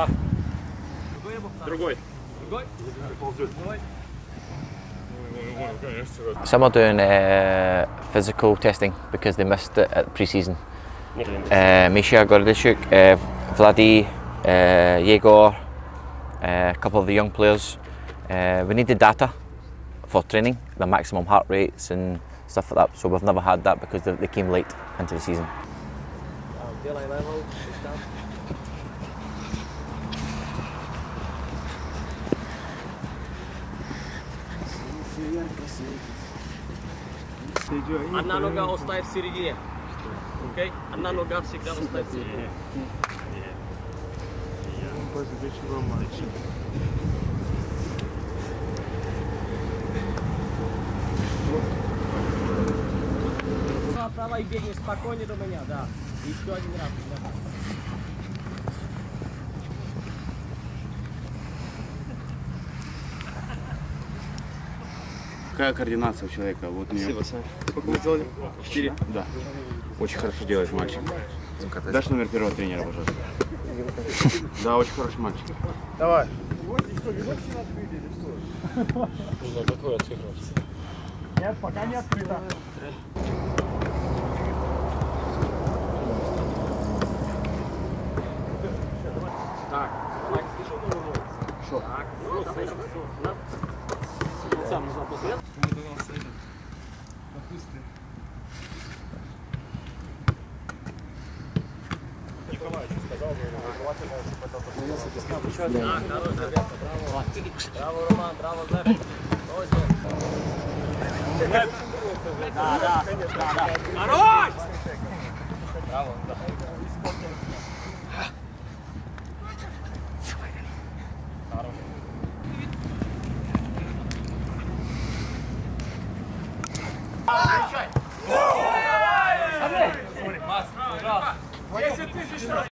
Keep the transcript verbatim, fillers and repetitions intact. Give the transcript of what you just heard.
Да. Другой. Другой? Другой. Some are doing uh, physical testing because they missed it at pre-season. Uh, Misha Gordishuk, uh, Vladi, uh, Yegor, uh, a couple of the young players. Uh, we needed data for training, the maximum heart rates and stuff like that, so we've never had that because they, they came late into the season. Одна нога оставь в середине. Окей? Одна нога всегда оставь в середине. Право и бегни спокойнее до меня, да. Еще один раз. Какая координация у человека? Вот Спасибо, Сань. Сколько вы сделали? Четыре? Да. Очень хорошо делает мальчик. Дашь номер первого тренера, пожалуйста? Да, очень хороший мальчик. Давай. Какой отыгрываешь? Нет, пока не открыто. Так, Майк, слышал новую новость? Что? Так, ну, слышал. Сам нужно после этого. Николай сказал, желательно, чтобы это появился без нас. Так, хорош, ребята, браво. Браво, Роман, браво, Зэп. Да, да, да, да. Хорош! Браво, да. Десять тысяч раз!